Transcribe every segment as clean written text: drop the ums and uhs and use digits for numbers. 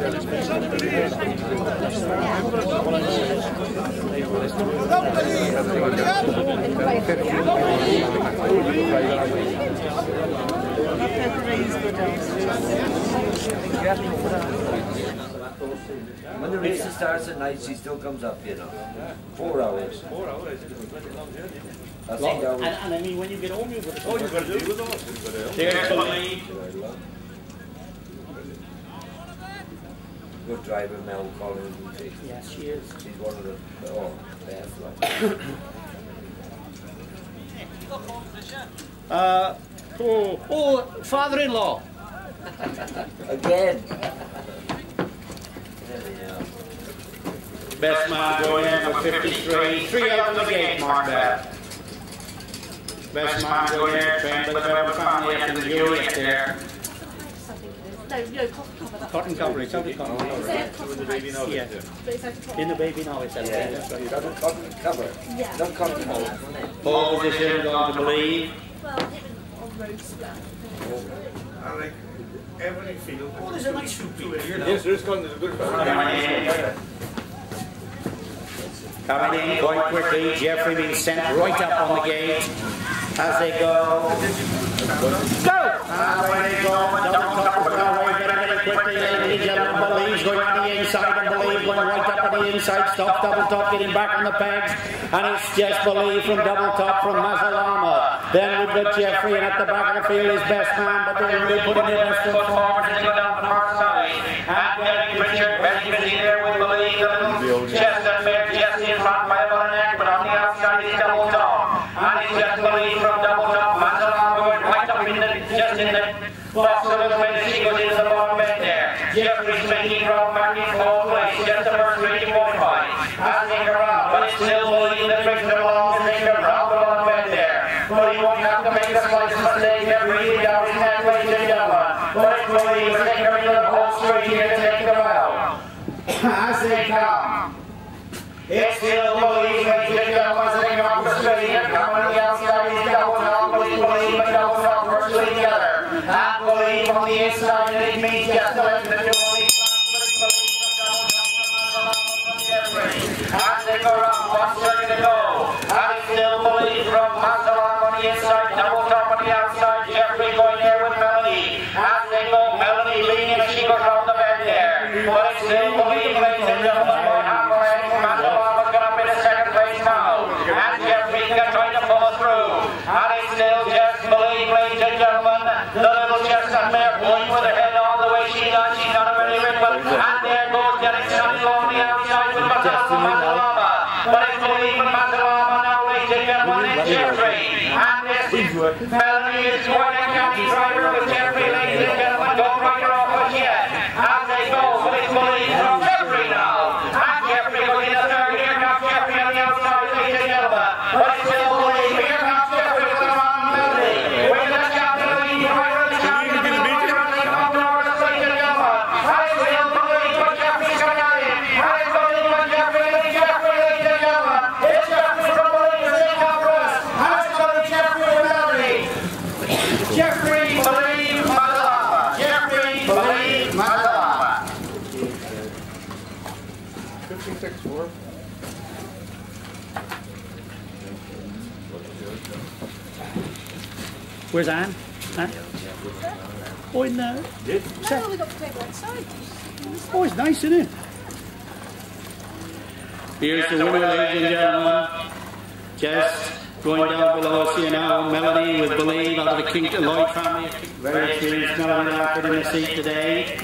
When the race starts at night, she still comes up, you know. 4 hours. 4 hours. I think that was... And I mean, when you get home, you've got to... Oh, you've got to deal with those. There's Believe. Good driver, Mel Collins. Yes, she is. She's one of the... Oh, best. Father-in-law. Again. Best man going in for 53. 3 out of the gate, Mark that. Best man going in, trained by the Bevan family after the Juliet there. No, cotton Cotton cover. cover, it's out of cotton cover. With the baby now. Yeah. In the baby now, it's out. Yeah, cotton cover. Yeah. Not cotton cover. Pole position, going to Believe. Well, him on road splat. I like everything feels. Oh, there's a nice shoot to it here now. Yes, there's a good Coming in quite quickly, Jeffrey being sent right up on the gate as they go. Go! Away they go, double top away very quickly, ladies and gentlemen. Believe's going on the inside, and Believe going right up on the inside. Stop, double top, getting back on the pegs, and it's just Believe from double top from Mazalama. Then we've got Jeffrey, and at the back of the field is best man, but they're really putting their best foot forward as they go down the north side. And Benny Richard, very busy there with Believe, the little chest and mare, just in front by one neck, but on the outside is double top. And it's just Believe from double top. Mazalama going right up in the, just in the box of the way she goes into the bottom bed there. Jeffrey's making ground back in 4th place, just the first 3.5. As they go around, but it's still Believe that brings them along as they go around the bottom bed there. But he won't have to make the slightest mistake here, breathing down his neck, ladies and gentlemen. But it's Believe as they come into the whole straight here to take them out. As they come. It's still Believe, ladies and gentlemen, as they come up the straight here. Coming on the outside is double top, Believe and double top virtually together. And Believe on the inside, and it means just to let the two Believe as they go around, 1 second to go. And it's still Believe from Mazalama on the inside, double top on the outside. Jeffrey going there with Melanie. As they go, Melanie leaning as she goes around the bed there. But it's still Believe, ladies and gentlemen, going halfway. Mazalama's got up into 2nd place now. And Jeffrey can try to pull through. And it's still just Believe, ladies and gentlemen. The little chestnut mare going with her head all the way. She's not a very ripple. And there goes getting sunny along the outside with Mazalama. But it's Believe and Mazalama now, ladies and gentlemen, it's Jeffrey. And this Melanie is quite a county driver with Jeffrey, ladies and gentlemen. Don't write her off as yet. As they go, but it's Believe from Jeffrey now. And Jeffrey goes in the 3rd. Here comes Jeffrey on the outside, ladies and gentlemen. But it's still Believe. Here comes Jeffrey with the wrong Melanie. With the captain of the driver, the captain of the driver, they come up north, ladies and gentlemen. And it's still Believe, but Jeffrey's coming at him. And it's Believe, but Jeffrey, ladies and gentlemen. It's Jeffrey from Believe as they come for us. And it's Believe, Jeffrey with Melanie. Jeffrey, Believe, Mazalama. Jeffrey, Believe, Mazalama. 56-4. Where's Anne? Anne? Oh, in there. No, we got to take one side. Oh, it's nice, isn't it? Here's the winner, ladies and gentlemen. Just going down below us here now, Melanie with Believe out of the King Lloyd family. Very experienced Melanie Larkin in the seat today.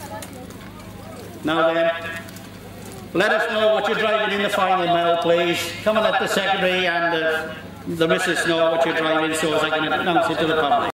Now then, let us know what you're driving in the final, Mel, please. Come and let the secretary and the missus know what you're driving so as I can announce it to the public.